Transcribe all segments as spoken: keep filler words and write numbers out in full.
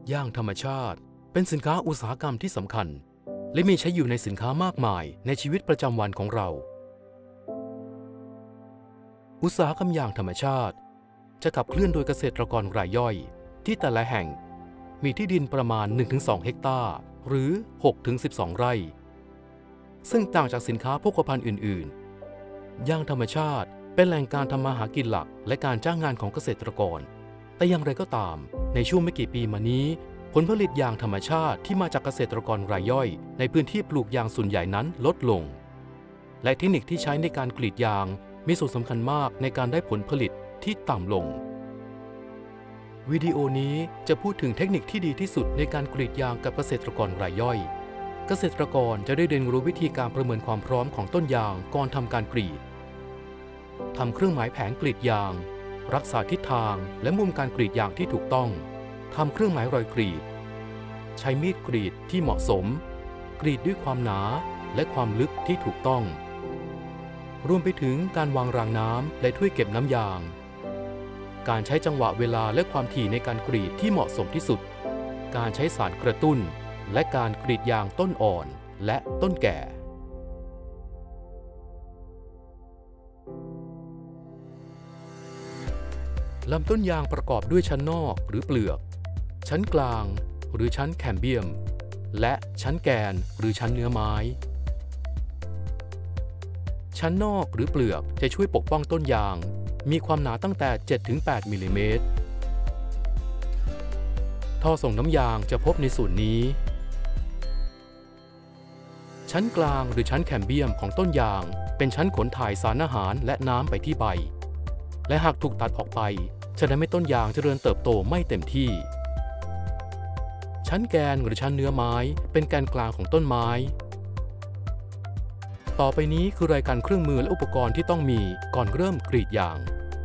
ยางธรรมชาติเป็นสินค้าอุตสาหกรรมที่สำคัญและมีใช้อยู่ในสินค้ามากมายในชีวิตประจำวันของเราอุตสาหกรรมยางธรรมชาติจะขับเคลื่อนโดยเกษตรกรรายย่อยที่แต่ละแห่งมีที่ดินประมาณ หนึ่งถึงสอง เฮกตาร์หรือ หกถึงสิบสอง ไร่ซึ่งต่างจากสินค้าโภคภัณฑ์อื่นๆยางธรรมชาติเป็นแหล่งการทำมาหากินหลักและการจ้างงานของเกษตรกรแต่อย่างไรก็ตามในช่วงไม่กี่ปีมานี้ผลผลิตยางธรรมชาติที่มาจากเกษตรกรรายย่อยในพื้นที่ปลูกยางส่วนใหญ่นั้นลดลงและเทคนิคที่ใช้ในการกรีดยางมีส่วนสำคัญมากในการได้ผลผลิตที่ต่ำลงวิดีโอนี้จะพูดถึงเทคนิคที่ดีที่สุดในการกรีดยางกับเกษตรกรรายย่อยเกษตรกรจะได้เรียนรู้วิธีการประเมินความพร้อมของต้นยางก่อนทำการกรีดทำเครื่องหมายแผงกรีดยางรักษาทิศทางและมุมการกรีดยางที่ถูกต้องทำเครื่องหมายรอยกรีดใช้มีดกรีดที่เหมาะสมกรีดด้วยความหนาและความลึกที่ถูกต้องรวมไปถึงการวางรางน้ำและถ้วยเก็บน้ำยางการใช้จังหวะเวลาและความถี่ในการกรีดที่เหมาะสมที่สุดการใช้สารกระตุ้นและการกรีดยางต้นอ่อนและต้นแก่ลำต้นยางประกอบด้วยชั้นนอกหรือเปลือกชั้นกลางหรือชั้นแคมเบียมและชั้นแกนหรือชั้นเนื้อไม้ชั้นนอกหรือเปลือกจะช่วยปกป้องต้นยางมีความหนาตั้งแต่ เจ็ดถึงแปด มิลลิเมตรท่อส่งน้ำยางจะพบในส่วนนี้ชั้นกลางหรือชั้นแคมเบียมของต้นยางเป็นชั้นขนถ่ายสารอาหารและน้ำไปที่ใบและหากถูกตัดออกไปจะทำให้ต้นยางเจริญเติบโตไม่เต็มที่ชั้นแกนหรือชั้นเนื้อไม้เป็นแกนกลางของต้นไม้ต่อไปนี้คือรายการเครื่องมือและอุปกรณ์ที่ต้องมีก่อนเริ่มกรีดยาง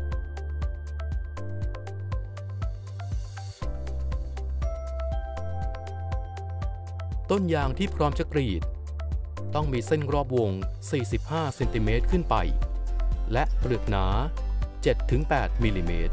ต้นยางที่พร้อมจะกรีดต้องมีเส้นรอบวง สี่สิบห้า เซนติเมตรขึ้นไปและเปลือกหนา เจ็ดถึงแปด มิลลิเมตร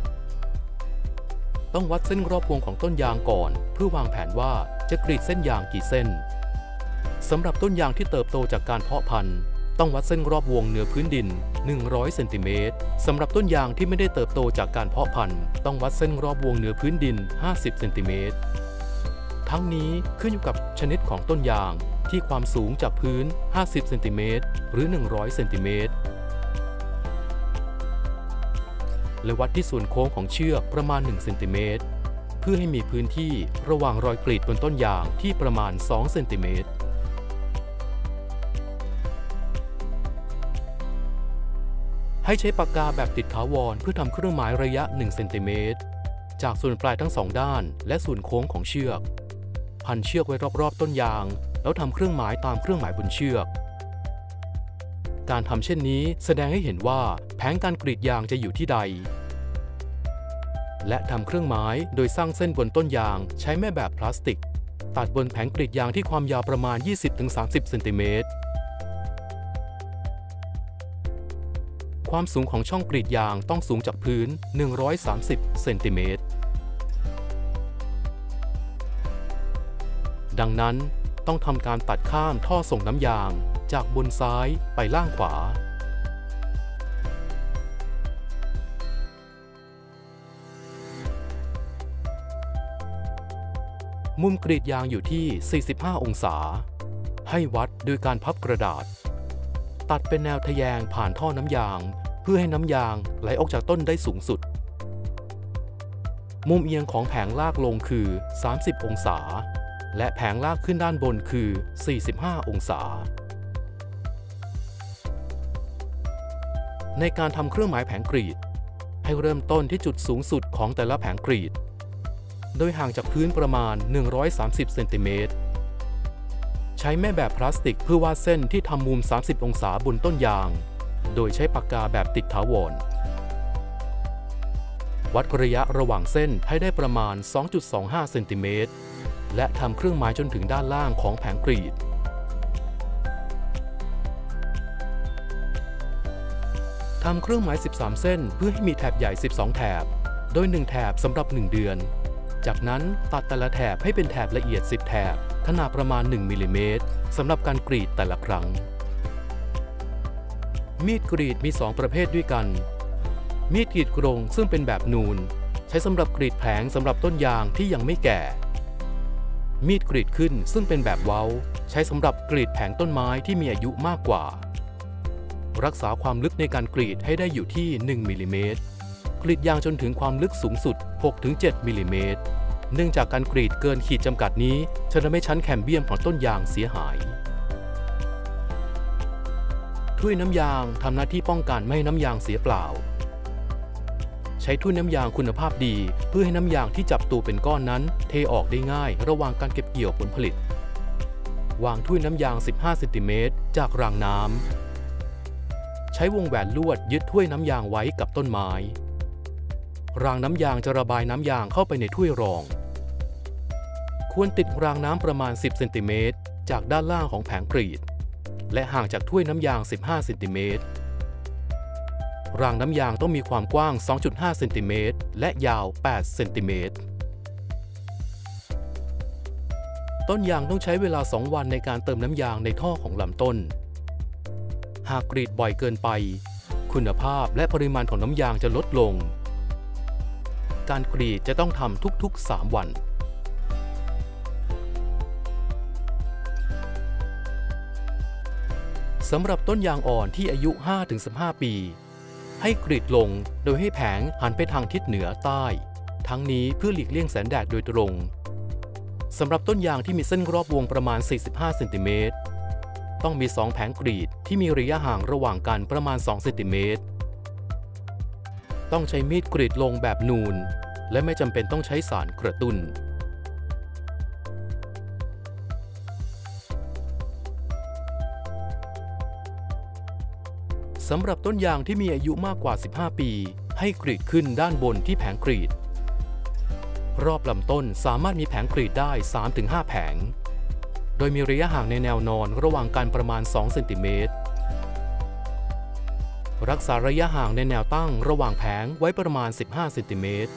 ต้องวัดเส้นรอบวงของต้นยางก่อนเพื่อวางแผนว่าจะกรีดเส้นยางกี่เส้นสำหรับต้นยางที่เติบโตจากการเพาะพันธุ์ต้องวัดเส้นรอบวงเหนือพื้นดิน หนึ่งร้อย เซนติเมตรสำหรับต้นยางที่ไม่ได้เติบโตจากการเพาะพันธุ์ต้องวัดเส้นรอบวงเหนือพื้นดิน ห้าสิบ เซนติเมตรทั้งนี้ขึ้นอยู่กับชนิดของต้นยางที่ความสูงจากพื้น ห้าสิบ เซนติเมตรหรือ หนึ่งร้อย เซนติเมตรและวัดที่ส่วนโค้งของเชือกประมาณ หนึ่ง เซนติเมตรเพื่อให้มีพื้นที่ระหว่างรอยกรีดบนต้นยางที่ประมาณ สอง เซนติเมตรให้ใช้ปากกาแบบติดถาวรเพื่อทำเครื่องหมายระยะ หนึ่ง เซนติเมตรจากส่วนปลายทั้งสองด้านและส่วนโค้งของเชือกพันเชือกไว้รอบๆต้นยางแล้วทำเครื่องหมายตามเครื่องหมายบนเชือกการทำเช่นนี้แสดงให้เห็นว่าแผงการกรีดยางจะอยู่ที่ใดและทำเครื่องหมายโดยสร้างเส้นบนต้นยางใช้แม่แบบพลาสติกตัดบนแผงกรีดยางที่ความยาวประมาณ ยี่สิบถึงสามสิบ เซนติเมตรความสูงของช่องกรีดยางต้องสูงจากพื้น หนึ่งร้อยสามสิบ เซนติเมตรดังนั้นต้องทำการตัดข้ามท่อส่งน้ำยางจากบนซ้ายไปล่างขวามุมกรีดยางอยู่ที่ สี่สิบห้า องศาให้วัดโดยการพับกระดาษตัดเป็นแนวทะแยงผ่านท่อน้ำยางเพื่อให้น้ำยางไหลออกจากต้นได้สูงสุดมุมเอียงของแผงลากลงคือ สามสิบ องศาและแผงลากขึ้นด้านบนคือ สี่สิบห้า องศาในการทำเครื่องหมายแผงกรีดให้เริ่มต้นที่จุดสูงสุดของแต่ละแผงกรีดโดยห่างจากพื้นประมาณ หนึ่งร้อยสามสิบ เซนติเมตรใช้แม่แบบพลาสติกเพื่อวาดเส้นที่ทำมุม สามสิบ องศาบนต้นยางโดยใช้ปากกาแบบติดถาวรวัดระยะระหว่างเส้นให้ได้ประมาณ สองจุดสองห้า เซนติเมตรและทำเครื่องหมายจนถึงด้านล่างของแผงกรีดทำเครื่องหมาย สิบสาม เส้นเพื่อให้มีแถบใหญ่ สิบสอง แถบโดยหนึ่งแถบสำหรับหนึ่งเดือนจากนั้นตัดแต่ละแถบให้เป็นแถบละเอียดสิบแถบขนาดประมาณหนึ่งมิลลิเมตรสำหรับการกรีดแต่ละครั้งมีดกรีดมีสองประเภทด้วยกันมีดกรีดกรงซึ่งเป็นแบบนูนใช้สำหรับกรีดแผงสำหรับต้นยางที่ยังไม่แก่มีดกรีดขึ้นซึ่งเป็นแบบเว้าใช้สำหรับกรีดแผงต้นไม้ที่มีอายุมากกว่ารักษาความลึกในการกรีดให้ได้อยู่ที่หนึ่งมิลลิเมตรกรีดยางจนถึงความลึกสูงสุด หกถึงเจ็ด มิลลิเมตรเนื่องจากการกรีดเกินขีดจำกัดนี้จะทำให้ชั้นแคมเบียมของต้นยางเสียหายถ้วยน้ำยางทำหน้าที่ป้องกันไม่ให้น้ำยางเสียเปล่าใช้ถ้วยน้ำยางคุณภาพดีเพื่อให้น้ำยางที่จับตัวเป็นก้อนนั้นเทออกได้ง่ายระหว่างการเก็บเกี่ยวผลผลิตวางถ้วยน้ำยางสิบห้าเซนติเมตรจากรางน้ำใช้วงแหวนลวดยึดถ้วยน้ำยางไว้กับต้นไม้รางน้ำยางจะระบายน้ำยางเข้าไปในถ้วยรองควรติดรางน้ำประมาณสิบเซนติเมตรจากด้านล่างของแผงกรีดและห่างจากถ้วยน้ำยางสิบห้าเซนติเมตรรางน้ำยางต้องมีความกว้าง สองจุดห้า เซนติเมตรและยาว แปด เซนติเมตรต้นยางต้องใช้เวลาสองวันในการเติมน้ำยางในท่อของลำต้นหากกรีดบ่อยเกินไปคุณภาพและปริมาณของน้ำยางจะลดลงการกรีดจะต้องทำทุกๆสามวันสำหรับต้นยางอ่อนที่อายุ ห้าถึงสิบห้า ปีให้กรีดลงโดยให้แผงหันไปทางทิศเหนือใต้ทั้งนี้เพื่อหลีกเลี่ยงแสงแดดโดยตรงสำหรับต้นยางที่มีเส้นรอบวงประมาณสี่สิบห้าเซนติเมตรต้องมีสองแผงกรีดที่มีระยะห่างระหว่างกันประมาณสองเซนติเมตรต้องใช้มีดกรีดลงแบบนูนและไม่จำเป็นต้องใช้สารกระตุ้นสำหรับต้นยางที่มีอายุมากกว่าสิบห้าปีให้กรีดขึ้นด้านบนที่แผงกรีดรอบลำต้นสามารถมีแผงกรีดได้ สามถึงห้า แผงโดยมีระยะห่างในแนวนอนระหว่างกันประมาณสองเซนติเมตรรักษาระยะห่างในแนวตั้งระหว่างแผงไว้ประมาณสิบห้าเซนติเมตร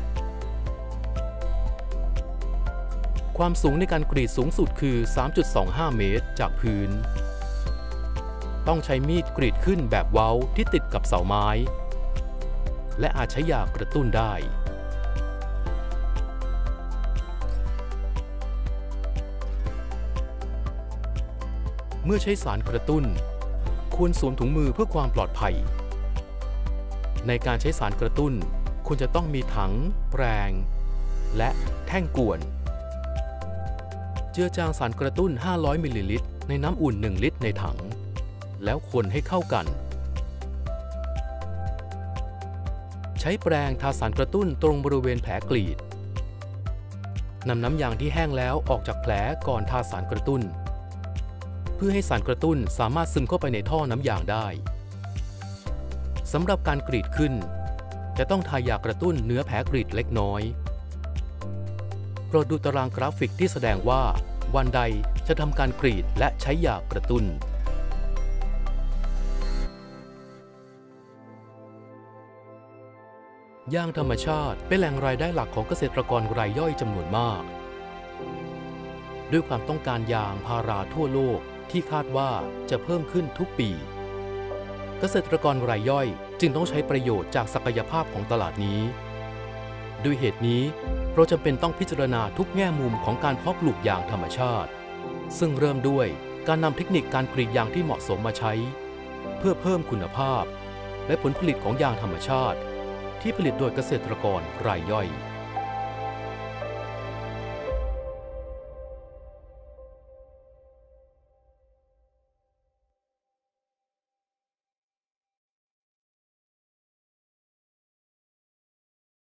ความสูงในการกรีดสูงสุดคือ สามจุดสองห้า เมตรจากพื้นต้องใช้มีดกรีดขึ้นแบบเว้าที่ติดกับเสาไม้และอาจใช้ยากระตุ้นได้เมื่อใช้สารกระตุ้นควรสวมถุงมือเพื่อความปลอดภัยในการใช้สารกระตุ้นควรจะต้องมีถังแปรงและแท่งกวนเจือจางสารกระตุ้นห้าร้อยมิลลิลิตรในน้ำอุ่นหนึ่งลิตรในถังแล้วคนให้เข้ากันใช้แปรงทาสารกระตุ้นตรงบริเวณแผลกรีดนำน้ำยางที่แห้งแล้วออกจากแผลก่อนทาสารกระตุ้นเพื่อให้สารกระตุ้นสามารถซึมเข้าไปในท่อน้ำยางได้สำหรับการกรีดขึ้นจะต้องทายากระตุ้นเนื้อแผลกรีดเล็กน้อยโปรดดูตารางกราฟิกที่แสดงว่าวันใดจะทำการกรีดและใช้ยากระตุ้นยางธรรมชาติเป็นแหล่งรายได้หลักของเกษตรกรรายย่อยจำนวนมากด้วยความต้องการยางพาราทั่วโลกที่คาดว่าจะเพิ่มขึ้นทุกปีเกษตรกรรายย่อยจึงต้องใช้ประโยชน์จากศักยภาพของตลาดนี้ด้วยเหตุนี้เราจำเป็นต้องพิจารณาทุกแง่มุมของการเพาะปลูกยางธรรมชาติซึ่งเริ่มด้วยการนำเทคนิคการกรีดยางที่เหมาะสมมาใช้เพื่อเพิ่มคุณภาพและผลผลิตของยางธรรมชาติที่ผลิตโดยเกษตรกรรายย่อย